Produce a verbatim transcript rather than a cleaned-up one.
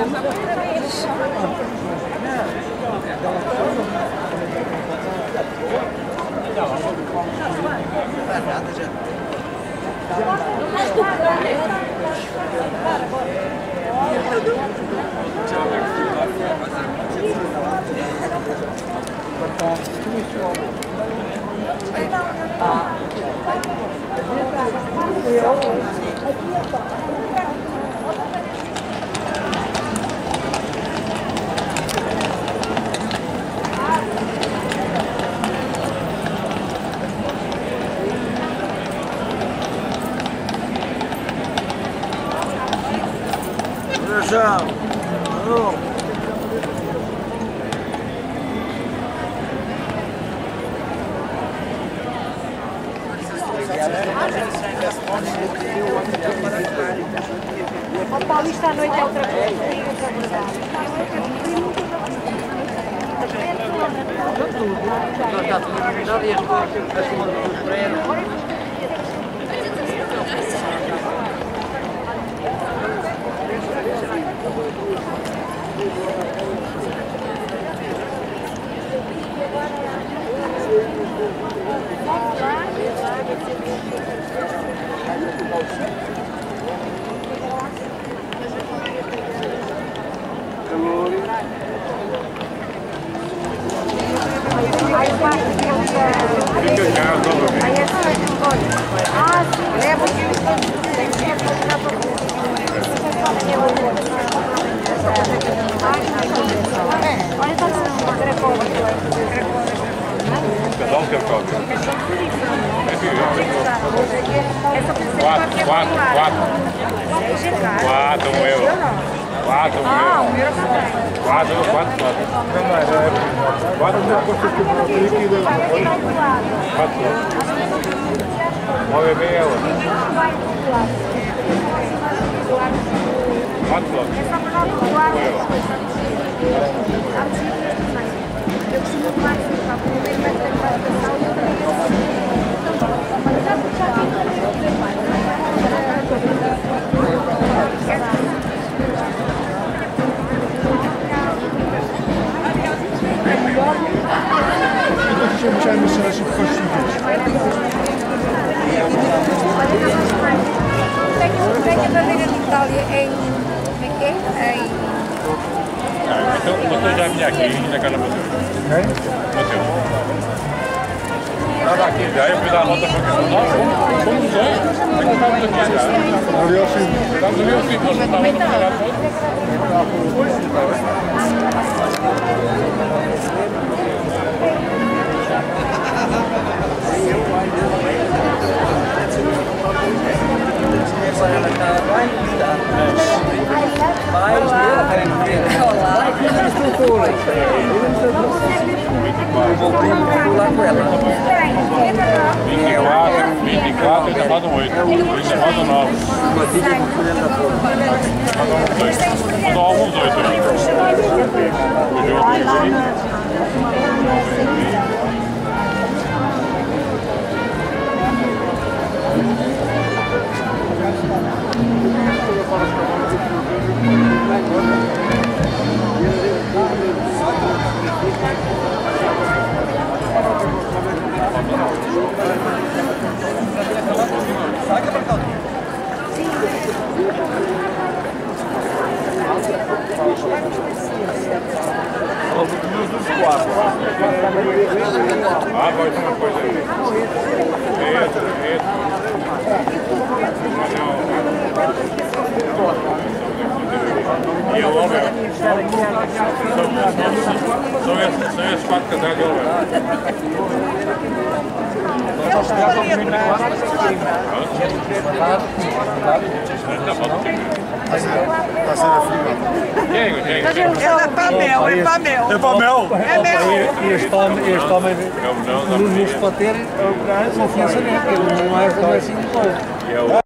O Paulista à noite é outra coisa. Quatro, quatro, quatro. Quatro, um euro. Quatro, um euro. Quatro, quatro, quatro. Quatro, quatro. Nove meia euro. Quatro. Eu preciso de mais para poder meter a marcação e outra vez. Chciałem jeszcze raz szybko ścigać. Tenho a bandeira de Itália em... Como é que é? Em... Então, você já vinha aqui na casa do Quem? Mateus. Estava aqui já, eu fiz a nota para que nós fomos os dois. É que estávamos aqui já. Ali ao fim. Estamos ali ao fim, você estava no lugar todo. vinte e quatro, vinte e quatro e levado oito. Levado nove. Mandou alguns oito. Ah, pode ser uma coisa aí. Isso, isso. E eu, Albert, são esses quatro casais de Albert. Está a ser a filha. Diego, Diego. É Pamel, é Pamel. É Pamel? É meu. Este homem, este homem É o não da nos pode ter confiança nele, porque ele não é assim de coisa. E é o